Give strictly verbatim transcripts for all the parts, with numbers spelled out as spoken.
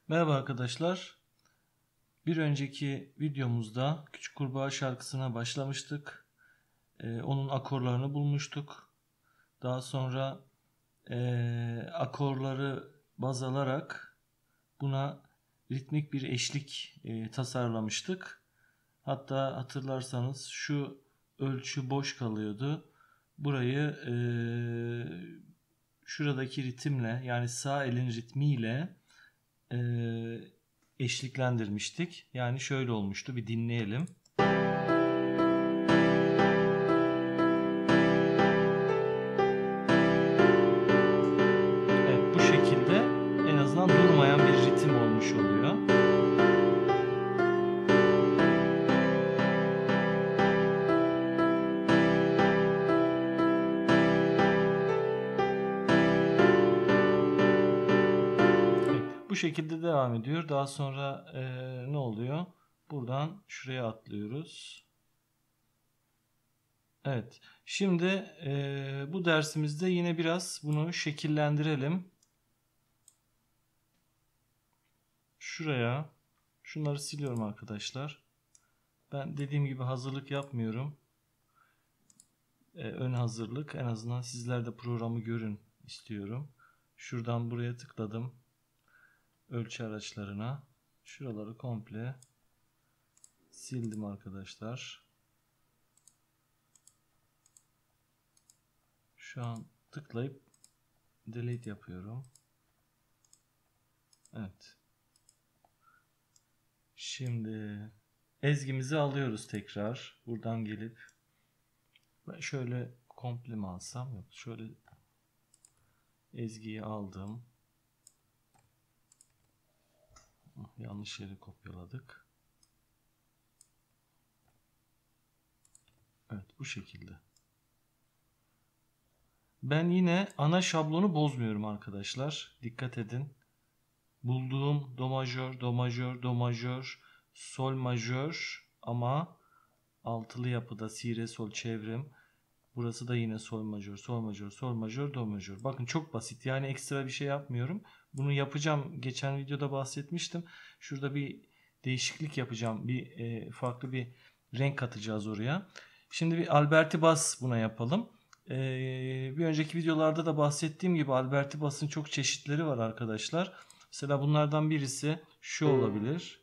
Merhaba arkadaşlar. Bir önceki videomuzda Küçük Kurbağa şarkısına başlamıştık. Ee, onun akorlarını bulmuştuk. Daha sonra e, akorları baz alarak buna ritmik bir eşlik e, tasarlamıştık. Hatta hatırlarsanız şu ölçü boş kalıyordu. Burayı e, şuradaki ritimle, yani sağ elin ritmiyle e, eşliklendirmiştik. Yani şöyle olmuştu, bir dinleyelim. Evet, bu şekilde en azından durmayan bir ritim olmuş oluyor. Evet, bu şekilde devam ediyor. Daha sonra e, ne oluyor? Buradan şuraya atlıyoruz. Evet. Şimdi e, bu dersimizde yine biraz bunu şekillendirelim. Şuraya şunları siliyorum arkadaşlar. Ben dediğim gibi hazırlık yapmıyorum. Ee, ön hazırlık. En azından sizler de programı görün istiyorum. Şuradan buraya tıkladım. Ölçü araçlarına. Şuraları komple sildim arkadaşlar. Şu an tıklayıp delete yapıyorum. Evet. Şimdi ezgimizi alıyoruz tekrar. Buradan gelip ben şöyle komple mi alsam? Yok. Şöyle ezgiyi aldım. Yanlış yere kopyaladık. Evet, bu şekilde. Ben yine ana şablonu bozmuyorum arkadaşlar. Dikkat edin. Bulduğum do majör, do majör, do majör, sol majör ama altılı yapıda si, re, sol çevrim. Burası da yine sol majör, sol majör, sol majör, do majör. Bakın çok basit. Yani ekstra bir şey yapmıyorum. Bunu yapacağım. Geçen videoda bahsetmiştim. Şurada bir değişiklik yapacağım. Bir e, farklı bir renk katacağız oraya. Şimdi bir Alberti bas buna yapalım. E, bir önceki videolarda da bahsettiğim gibi Alberti basın çok çeşitleri var arkadaşlar. Mesela bunlardan birisi şu olabilir.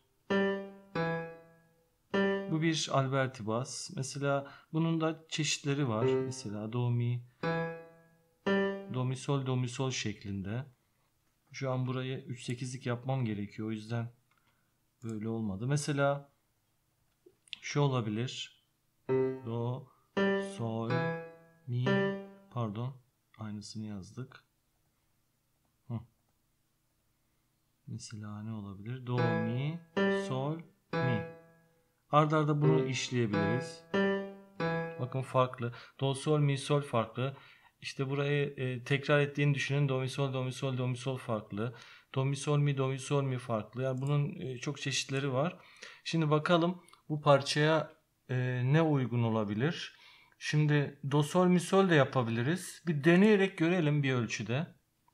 Bu bir Alberti bas. Mesela bunun da çeşitleri var. Mesela do mi, do mi sol, do mi sol şeklinde. Şu an burayı üç sekizlik yapmam gerekiyor. O yüzden böyle olmadı. Mesela şu olabilir. Do, sol, mi, pardon. Aynısını yazdık. Hı. Mesela ne olabilir? Do, mi, sol, mi. Arda arda bunu işleyebiliriz. Bakın farklı. Do, sol, mi, sol farklı. İşte burayı e, tekrar ettiğini düşünün. Do, mi, sol, do, mi, sol, do, mi, sol farklı. Do, mi, sol, mi, do, mi, sol, mi farklı. Yani bunun e, çok çeşitleri var. Şimdi bakalım bu parçaya e, ne uygun olabilir. Şimdi do, sol, mi, sol de yapabiliriz. Bir deneyerek görelim bir ölçüde.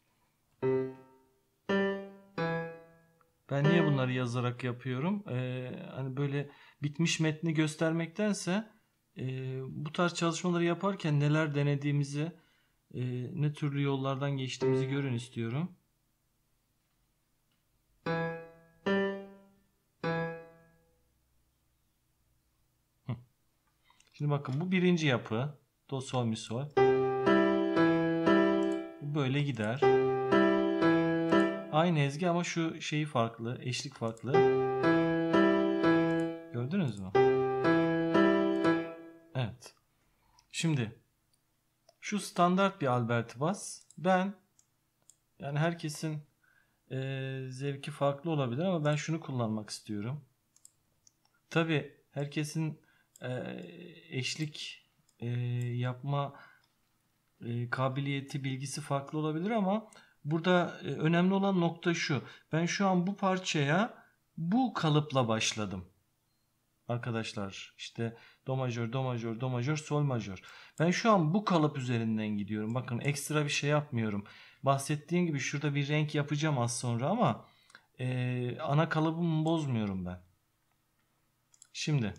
Ben niye bunları yazarak yapıyorum? Ee, hani böyle bitmiş metni göstermektense e, bu tarz çalışmaları yaparken neler denediğimizi, e, ne türlü yollardan geçtiğimizi görün istiyorum. Şimdi bakın bu birinci yapı. Do, sol, mi, sol. Bu böyle gider. Aynı ezgi ama şu şeyi farklı, eşlik farklı. Gördünüz mü? Evet. Şimdi şu standart bir Alberti bas. Ben yani herkesin e, zevki farklı olabilir ama ben şunu kullanmak istiyorum. Tabii herkesin e, eşlik e, yapma e, kabiliyeti, bilgisi farklı olabilir ama burada e, önemli olan nokta şu. Ben şu an bu parçaya bu kalıpla başladım. Arkadaşlar işte do majör, do majör, do majör, sol majör. Ben şu an bu kalıp üzerinden gidiyorum. Bakın ekstra bir şey yapmıyorum. Bahsettiğim gibi şurada bir renk yapacağım az sonra ama e, ana kalıbımı bozmuyorum ben. Şimdi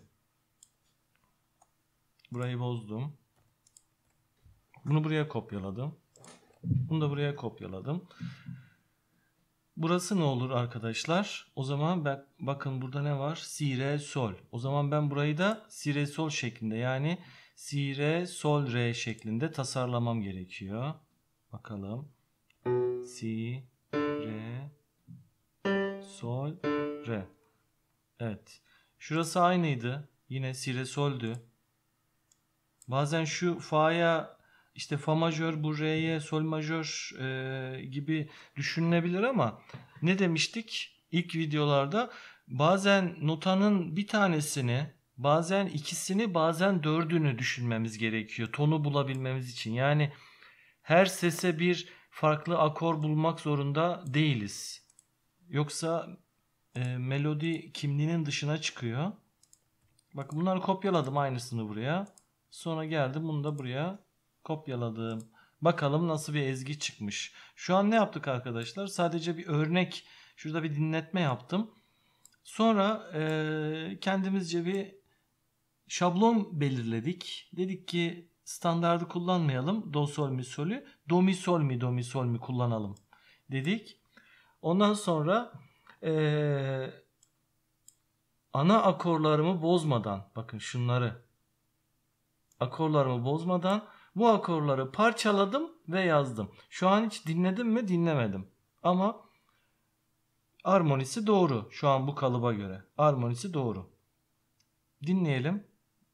burayı bozdum. Bunu buraya kopyaladım. Bunu da buraya kopyaladım. Burası ne olur arkadaşlar? O zaman ben, bakın burada ne var? Si, re, sol. O zaman ben burayı da si, re, sol şeklinde, yani si, re, sol, re şeklinde tasarlamam gerekiyor. Bakalım. Si, re, sol, re. Evet. Şurası aynıydı. Yine si, re, soldü. Bazen şu fa'ya işte fa majör, bu re'ye sol majör e, gibi düşünülebilir ama ne demiştik ilk videolarda? Bazen notanın bir tanesini, bazen ikisini, bazen dördünü düşünmemiz gerekiyor tonu bulabilmemiz için. Yani her sese bir farklı akor bulmak zorunda değiliz. Yoksa e, melodi kimliğinin dışına çıkıyor. Bak, bunları kopyaladım aynısını buraya. Sonra geldim bunu da buraya kopyaladım. Bakalım nasıl bir ezgi çıkmış. Şu an ne yaptık arkadaşlar? Sadece bir örnek. Şurada bir dinletme yaptım. Sonra e, kendimizce bir şablon belirledik. Dedik ki standardı kullanmayalım. Do, sol, mi, solü. Do, mi, sol, mi, do, mi, sol, mi kullanalım dedik. Ondan sonra e, ana akorlarımı bozmadan, bakın şunları, akorlarımı bozmadan bu akorları parçaladım ve yazdım. Şu an hiç dinledim mi? Dinlemedim. Ama armonisi doğru. Şu an bu kalıba göre. Armonisi doğru. Dinleyelim.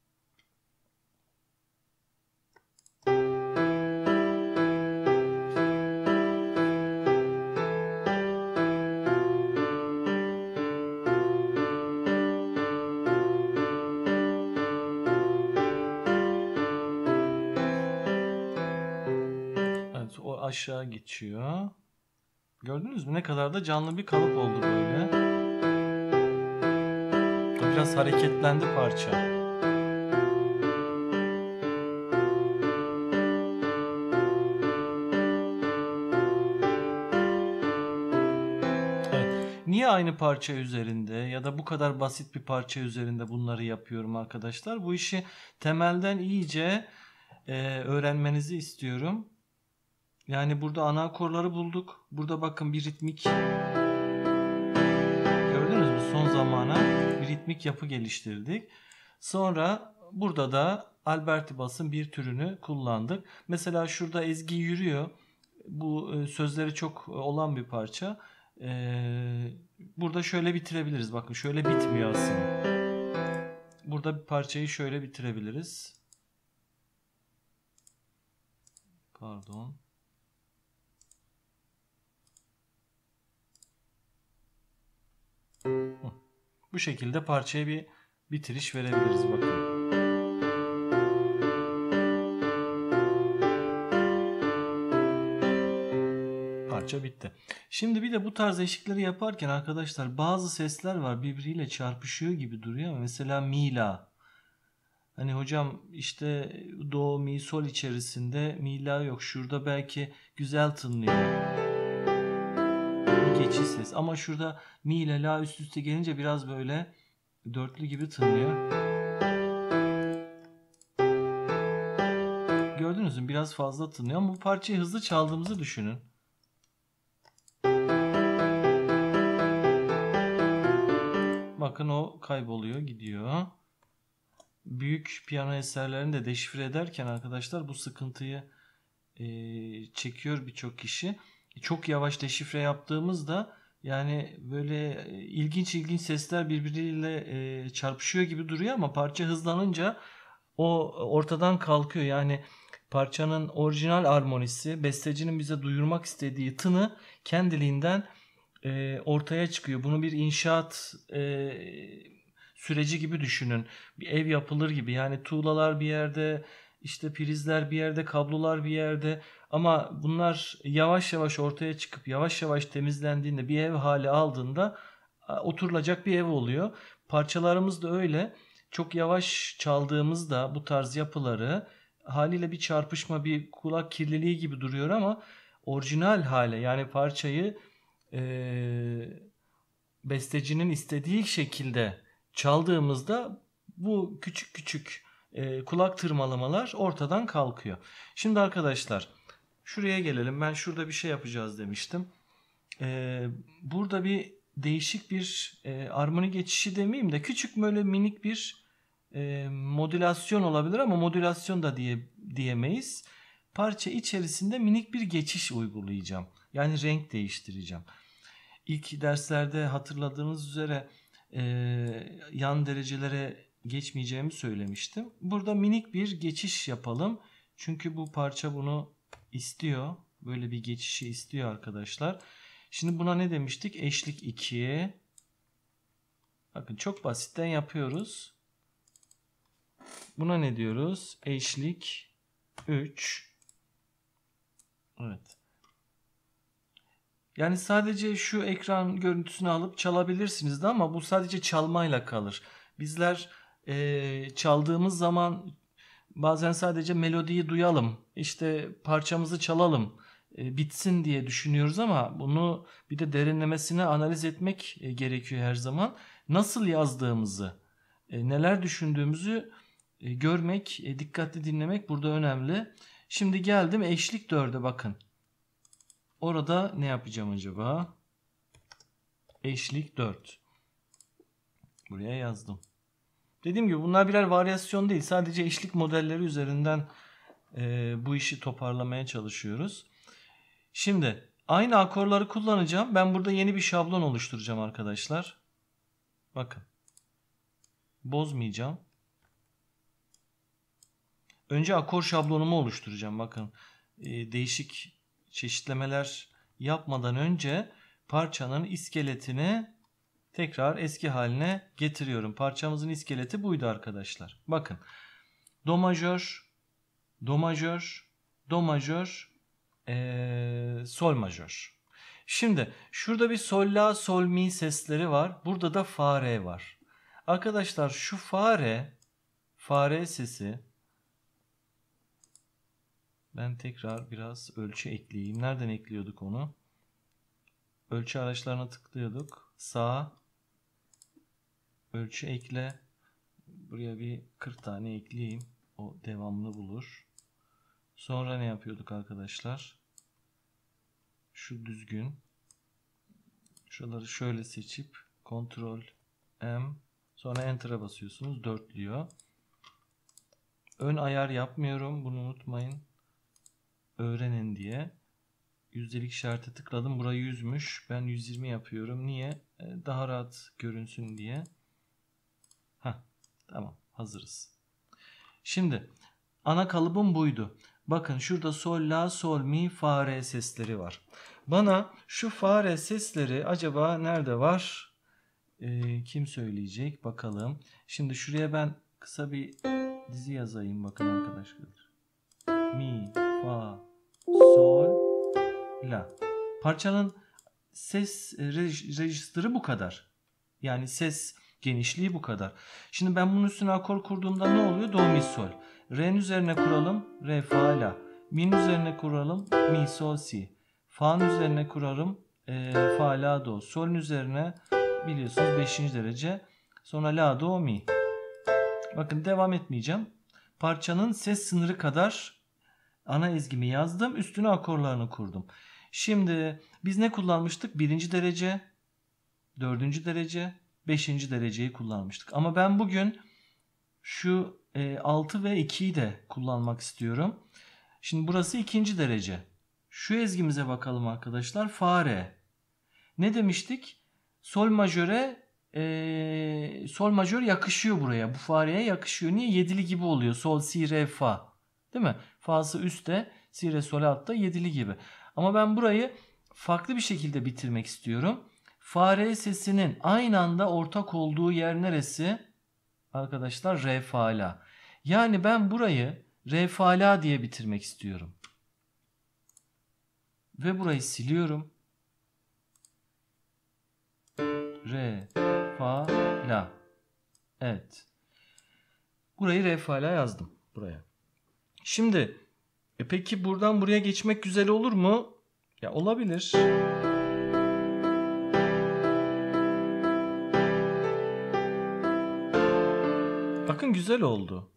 Evet, o aşağı geçiyor. Gördünüz mü? Ne kadar da canlı bir kalıp oldu böyle. Biraz hareketlendi parça. Niye aynı parça üzerinde ya da bu kadar basit bir parça üzerinde bunları yapıyorum arkadaşlar? Bu işi temelden iyice e, öğrenmenizi istiyorum. Yani burada ana akorları bulduk. Burada bakın bir ritmik, gördünüz mü? Son zamana bir ritmik yapı geliştirdik. Sonra burada da Alberti basın bir türünü kullandık. Mesela şurada ezgi yürüyor. Bu e, sözleri çok olan bir parça. Ee, burada şöyle bitirebiliriz. Bakın şöyle bitmiyor aslında. Burada bir parçayı şöyle bitirebiliriz. Pardon. Bu şekilde parçaya bir bitiriş verebiliriz. Bakın. Parça bitti. Şimdi bir de bu tarz eşlikleri yaparken arkadaşlar bazı sesler var birbiriyle çarpışıyor gibi duruyor ama mesela mi, la. Hani hocam işte do, mi, sol içerisinde mi, la yok. Şurada belki güzel tınlıyor. Bir geçiş ses. Ama şurada mi ile la üst üste gelince biraz böyle dörtlü gibi tınlıyor. Gördünüz mü? Biraz fazla tınlıyor ama bu parçayı hızlı çaldığımızı düşünün. Bakın o kayboluyor, gidiyor. Büyük piyano eserlerini de deşifre ederken arkadaşlar bu sıkıntıyı e, çekiyor birçok kişi. Çok yavaş deşifre yaptığımızda yani böyle e, ilginç ilginç sesler birbiriyle e, çarpışıyor gibi duruyor ama parça hızlanınca o ortadan kalkıyor. Yani parçanın orijinal armonisi, bestecinin bize duyurmak istediği tını kendiliğinden e, ortaya çıkıyor. Bunu bir inşaat e, süreci gibi düşünün. Bir ev yapılır gibi. Yani tuğlalar bir yerde, işte prizler bir yerde, kablolar bir yerde. Ama bunlar yavaş yavaş ortaya çıkıp yavaş yavaş temizlendiğinde bir ev hali aldığında oturulacak bir ev oluyor. Parçalarımız da öyle. Çok yavaş çaldığımızda bu tarz yapıları haliyle bir çarpışma, bir kulak kirliliği gibi duruyor ama orijinal hale, yani parçayı e, bestecinin istediği şekilde çaldığımızda bu küçük küçük e, kulak tırmalamalar ortadan kalkıyor. Şimdi arkadaşlar şuraya gelelim. Ben şurada bir şey yapacağız demiştim. E, burada bir değişik bir e, armoni geçişi demeyeyim de küçük böyle minik bir e, modülasyon olabilir ama modülasyon da diye diyemeyiz. Parça içerisinde minik bir geçiş uygulayacağım. Yani renk değiştireceğim. İlk derslerde hatırladığınız üzere e, yan derecelere geçmeyeceğimi söylemiştim. Burada minik bir geçiş yapalım. Çünkü bu parça bunu istiyor. Böyle bir geçişi istiyor arkadaşlar. Şimdi buna ne demiştik? Eşlik iki. Bakın çok basitten yapıyoruz. Buna ne diyoruz? Eşlik üç. Evet. Yani sadece şu ekran görüntüsünü alıp çalabilirsiniz de ama bu sadece çalmayla kalır. Bizler e, çaldığımız zaman bazen sadece melodiyi duyalım, işte parçamızı çalalım, e, bitsin diye düşünüyoruz ama bunu bir de derinlemesine analiz etmek e, gerekiyor her zaman. Nasıl yazdığımızı, e, neler düşündüğümüzü e, görmek, e, dikkatli dinlemek burada önemli. Şimdi geldim eşlik dörde bakın. Orada ne yapacağım acaba? Eşlik dört. Buraya yazdım. Dediğim gibi bunlar birer varyasyon değil. Sadece eşlik modelleri üzerinden e, bu işi toparlamaya çalışıyoruz. Şimdi aynı akorları kullanacağım. Ben burada yeni bir şablon oluşturacağım arkadaşlar. Bakın. Bozmayacağım. Önce akor şablonumu oluşturacağım. Bakın. E, değişik çeşitlemeler yapmadan önce parçanın iskeletini tekrar eski haline getiriyorum. Parçamızın iskeleti buydu arkadaşlar. Bakın. Do majör, do majör, do majör, ee, sol majör. Şimdi şurada bir sol la sol mi sesleri var. Burada da fa re var. Arkadaşlar şu fa re, fa re sesi, ben tekrar biraz ölçü ekleyeyim. Nereden ekliyorduk onu? Ölçü araçlarına tıklıyorduk. Sağ, ölçü ekle. Buraya bir kırk tane ekleyeyim. O devamlı bulur. Sonra ne yapıyorduk arkadaşlar? Şu düzgün. Şuraları şöyle seçip Ctrl M, sonra Enter'a basıyorsunuz. Dörtlüyor. Ön ayar yapmıyorum. Bunu unutmayın. Öğrenin diye. Yüzdelik işarete tıkladım. Burayı yüzmüş. Ben yüz yirmi yapıyorum. Niye? Daha rahat görünsün diye. Heh, tamam. Hazırız. Şimdi ana kalıbım buydu. Bakın şurada sol la sol mi fa re sesleri var. Bana şu fa re sesleri acaba nerede var? Ee, kim söyleyecek? Bakalım. Şimdi şuraya ben kısa bir dizi yazayım. Bakın arkadaşlar. Mi, fa, sol, la. Parçanın ses rejistri bu kadar. Yani ses genişliği bu kadar. Şimdi ben bunun üstüne akor kurduğumda ne oluyor? Do, mi, sol. Re'nin üzerine kuralım. Re, fa, la. Mi'nin üzerine kuralım. Mi, sol, si. Fa'nın üzerine kurarım. E, fa, la, do. Sol'ün üzerine biliyorsunuz beşinci derece. Sonra la, do, mi. Bakın devam etmeyeceğim. Parçanın ses sınırı kadar ana ezgimi yazdım. Üstüne akorlarını kurdum. Şimdi biz ne kullanmıştık? Birinci derece, dördüncü derece, beşinci dereceyi kullanmıştık. Ama ben bugün şu e, altı ve ikiyi de kullanmak istiyorum. Şimdi burası ikinci derece. Şu ezgimize bakalım arkadaşlar. Fa re. Ne demiştik? Sol majöre e, sol majör yakışıyor buraya. Bu fa re'ye yakışıyor. Niye? Yedili gibi oluyor. Sol, si, re, fa. Değil mi? Fa'sı üstte, si, re, sol altta, yedili gibi. Ama ben burayı farklı bir şekilde bitirmek istiyorum. Fa re sesinin aynı anda ortak olduğu yer neresi? Arkadaşlar re, fa, la. Yani ben burayı re, fa, la diye bitirmek istiyorum. Ve burayı siliyorum. Re, fa, la. Evet. Burayı re, fa, la yazdım buraya. Şimdi e peki buradan buraya geçmek güzel olur mu? Ya olabilir. Bakın güzel oldu.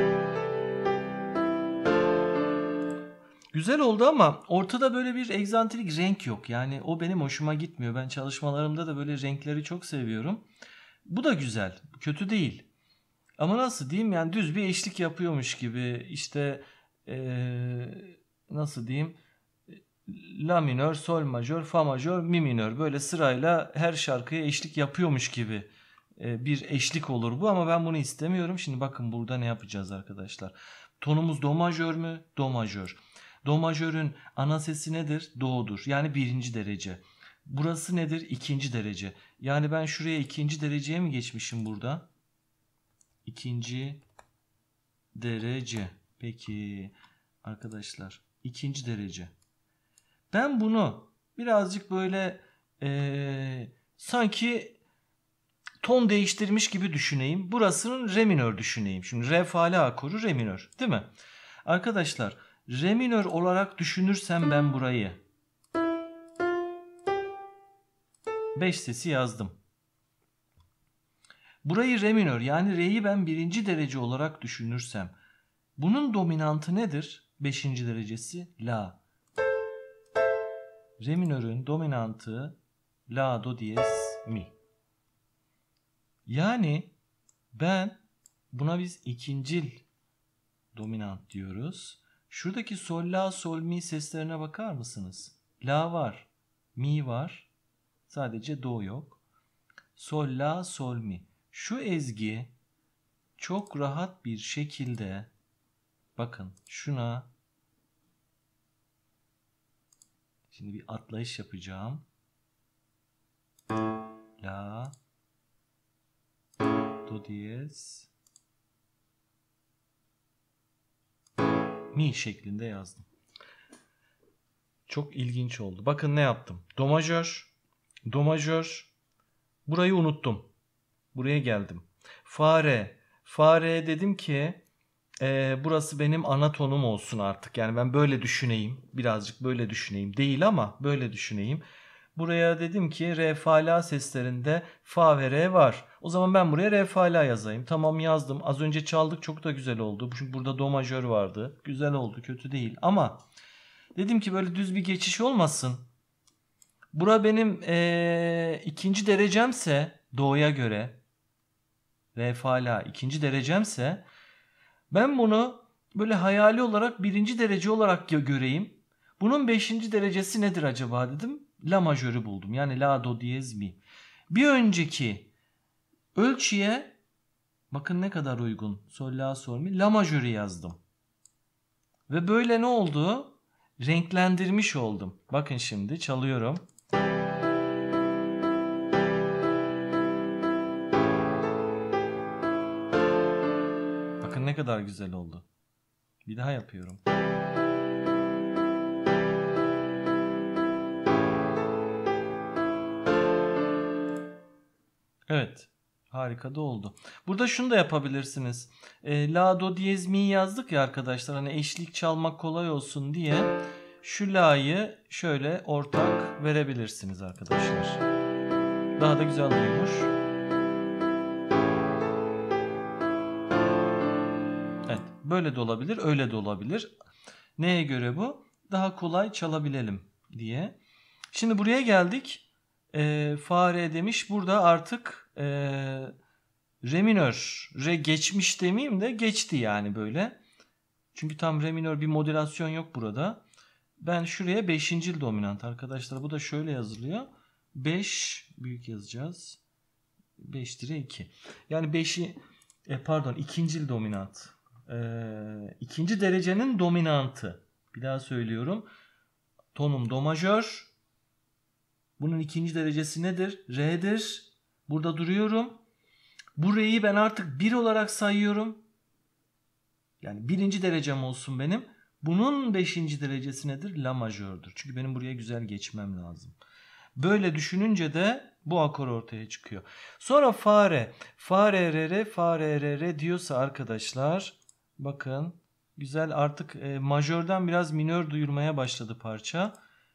Güzel oldu ama ortada böyle bir egzantrik renk yok. Yani o benim hoşuma gitmiyor. Ben çalışmalarımda da böyle renkleri çok seviyorum. Bu da güzel. Kötü değil. Ama nasıl diyeyim, yani düz bir eşlik yapıyormuş gibi. İşte ee, nasıl diyeyim? La minör, sol majör, fa majör, mi minör. Böyle sırayla her şarkıya eşlik yapıyormuş gibi ee, bir eşlik olur bu, ama ben bunu istemiyorum. Şimdi bakın burada ne yapacağız arkadaşlar. Tonumuz do majör mü? Do majör. Do majörün ana sesi nedir? Do'dur. Yani birinci derece. Burası nedir? İkinci derece. Yani ben şuraya ikinci dereceye mi geçmişim burada? İkinci derece. Peki arkadaşlar, ikinci derece. Ben bunu birazcık böyle ee, sanki ton değiştirmiş gibi düşüneyim. Burasının re minör düşüneyim. Şimdi re fa la akoru re minör, değil mi? Arkadaşlar, re minör olarak düşünürsem ben burayı beş sesi yazdım. Burayı re minör, yani re'yi ben birinci derece olarak düşünürsem bunun dominantı nedir? Beşinci derecesi la. Re minörün dominantı la, do diyez, mi. Yani ben buna biz ikincil dominant diyoruz. Şuradaki sol la sol mi seslerine bakar mısınız? La var, mi var, sadece do yok. Sol la sol mi. Şu ezgi çok rahat bir şekilde, bakın şuna şimdi bir atlayış yapacağım. La, do diyez, mi şeklinde yazdım. Çok ilginç oldu. Bakın ne yaptım. Do majör, do majör. Burayı unuttum. Buraya geldim. Fa re. Fa re dedim ki e, burası benim ana tonum olsun artık. Yani ben böyle düşüneyim. Birazcık böyle düşüneyim. Değil ama böyle düşüneyim. Buraya dedim ki re fa la seslerinde fa ve re var. O zaman ben buraya re fa la yazayım. Tamam, yazdım. Az önce çaldık, çok da güzel oldu. Çünkü burada do majör vardı. Güzel oldu, kötü değil. Ama dedim ki böyle düz bir geçiş olmasın. Bura benim ee, ikinci derecemse do'ya göre, re fa la ikinci derecemse, ben bunu böyle hayali olarak birinci derece olarak göreyim. Bunun beşinci derecesi nedir acaba dedim. La majörü buldum. Yani la, do diyez, mi. Bir önceki ölçüye bakın ne kadar uygun. Sol la sol mi. La majörü yazdım. Ve böyle ne oldu? Renklendirmiş oldum. Bakın şimdi çalıyorum. Bakın ne kadar güzel oldu. Bir daha yapıyorum. Evet. Harika da oldu. Burada şunu da yapabilirsiniz. E, la, do diyez, mi yazdık ya arkadaşlar. Hani eşlik çalmak kolay olsun diye şu la'yı şöyle ortak verebilirsiniz arkadaşlar. Daha da güzel duyulur. Evet. Böyle de olabilir. Öyle de olabilir. Neye göre bu? Daha kolay çalabilelim diye. Şimdi buraya geldik. E, fa re demiş. Burada artık e, re minör. Re geçmiş demeyeyim de geçti yani böyle. Çünkü tam re minör bir modülasyon yok burada. Ben şuraya beşincil dominant arkadaşlar. Bu da şöyle yazılıyor. beş büyük yazacağız. beş tire iki. Yani beşi e, pardon ikincil dominant. E, ikinci derecenin dominantı. Bir daha söylüyorum. Tonum do majör. Bunun ikinci derecesi nedir? Re'dir. Burada duruyorum. Bu re'yi ben artık bir olarak sayıyorum. Yani birinci derecem olsun benim. Bunun beşinci derecesi nedir? La majördür. Çünkü benim buraya güzel geçmem lazım. Böyle düşününce de bu akor ortaya çıkıyor. Sonra fa re. Fa re re re fa re re re diyorsa arkadaşlar bakın güzel artık e, majörden biraz minör duyurmaya başladı parça.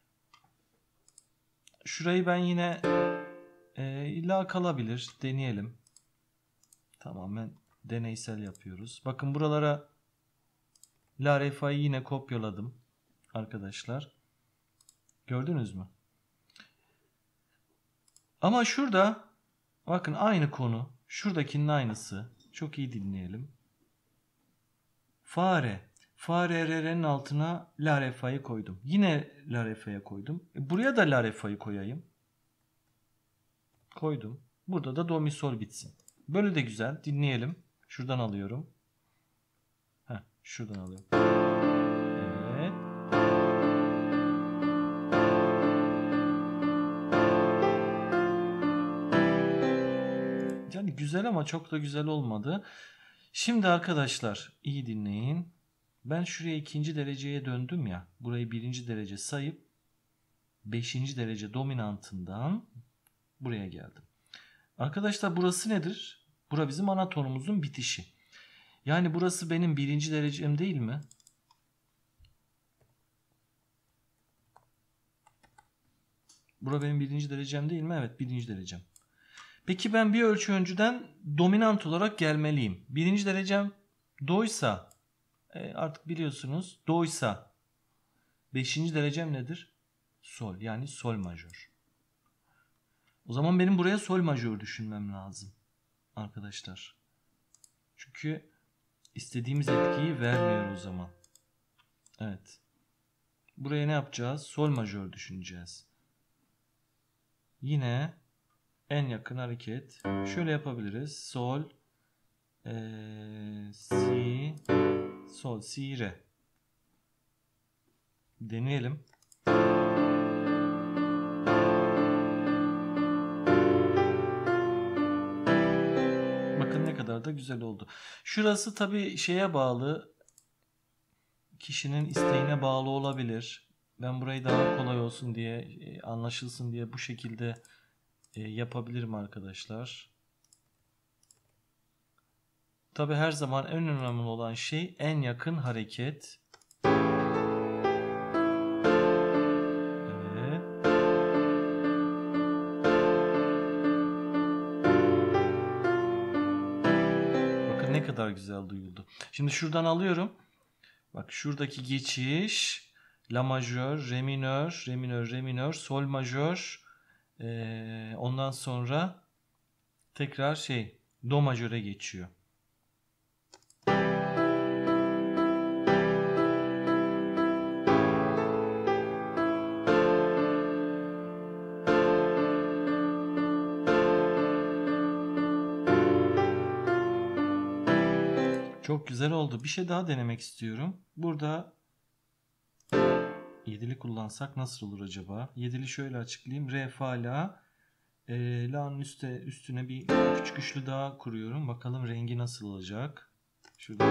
Şurayı ben yine e, illa kalabilir. Deneyelim. Tamamen deneysel yapıyoruz. Bakın buralara la re fa'yı yine kopyaladım arkadaşlar. Gördünüz mü? Ama şurada bakın aynı konu. Şuradakinin aynısı. Çok iyi dinleyelim. Fa re. Fa re re re'nin altına la re fa'yı koydum. Yine la re fa'ya koydum. E buraya da la re fa'yı koyayım. Koydum. Burada da do mi sol bitsin. Böyle de güzel. Dinleyelim. Şuradan alıyorum. Heh, şuradan alıyorum. Evet. Yani güzel ama çok da güzel olmadı. Şimdi arkadaşlar iyi dinleyin. Ben şuraya ikinci dereceye döndüm ya. Burayı birinci derece sayıp beşinci derece dominantından buraya geldim. Arkadaşlar burası nedir? Bura bizim ana tonumuzun bitişi. Yani burası benim birinci derecem değil mi? Bura benim birinci derecem değil mi? Evet, birinci derecem. Peki ben bir ölçü önceden dominant olarak gelmeliyim. Birinci derecem do'ysa artık biliyorsunuz do'ysa beşinci derecem nedir? Sol, yani sol majör. O zaman benim buraya sol majör düşünmem lazım arkadaşlar. Çünkü istediğimiz etkiyi vermiyor o zaman. Evet. Buraya ne yapacağız? Sol majör düşüneceğiz. Yine en yakın hareket. Şöyle yapabiliriz. Sol, ee, si, sol, si, re. Deneyelim. Bakın ne kadar da güzel oldu. Şurası tabii şeye bağlı. Kişinin isteğine bağlı olabilir. Ben burayı daha kolay olsun diye, anlaşılsın diye bu şekilde yapabilirim arkadaşlar. Tabii her zaman en önemli olan şey en yakın hareket. Evet. Bakın ne kadar güzel duyuldu. Şimdi şuradan alıyorum. Bak şuradaki geçiş la majör, re minör, re minör, re minör, sol majör. Ee, ondan sonra tekrar şey do majöre geçiyor. Çok güzel oldu. Bir şey daha denemek istiyorum. Burada yedili kullansak nasıl olur acaba? Yedili şöyle açıklayayım. Re, fa, la. E, la'nın üstte, üstüne bir küçük üçlü daha kuruyorum. Bakalım rengi nasıl olacak. Şurada.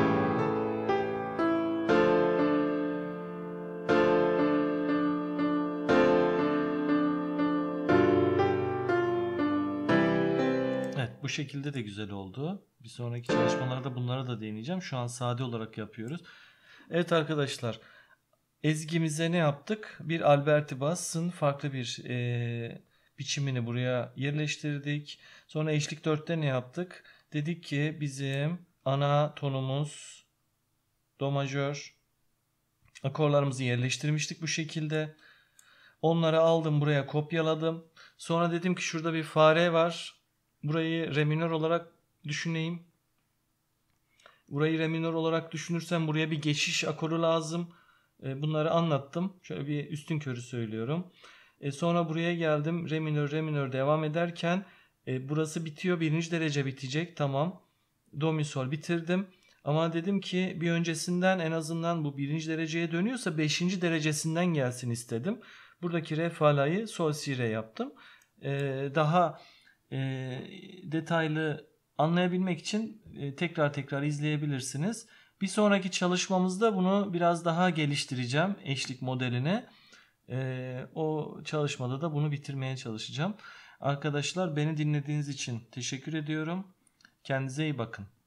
Evet, bu şekilde de güzel oldu. Bir sonraki çalışmalarda bunları da deneyeceğim. Şu an sade olarak yapıyoruz. Evet arkadaşlar. Ezgimize ne yaptık? Bir Alberti bassın farklı bir e, biçimini buraya yerleştirdik. Sonra eşlik dörtte ne yaptık? Dedik ki bizim ana tonumuz do majör. Akorlarımızı yerleştirmiştik bu şekilde. Onları aldım buraya kopyaladım. Sonra dedim ki şurada bir fare var. Burayı re minör olarak düşüneyim. Burayı re minör olarak düşünürsem buraya bir geçiş akoru lazım. Bunları anlattım. Şöyle bir üstün körü söylüyorum. E sonra buraya geldim. Re minör, re minör devam ederken e, burası bitiyor. Birinci derece bitecek. Tamam. Do mi sol bitirdim. Ama dedim ki bir öncesinden en azından bu birinci dereceye dönüyorsa beşinci derecesinden gelsin istedim. Buradaki re fa la'yı sol si re yaptım. E, daha e, detaylı anlayabilmek için e, tekrar tekrar izleyebilirsiniz. Bir sonraki çalışmamızda bunu biraz daha geliştireceğim, eşlik modelini. Ee, o çalışmada da bunu bitirmeye çalışacağım. Arkadaşlar beni dinlediğiniz için teşekkür ediyorum. Kendinize iyi bakın.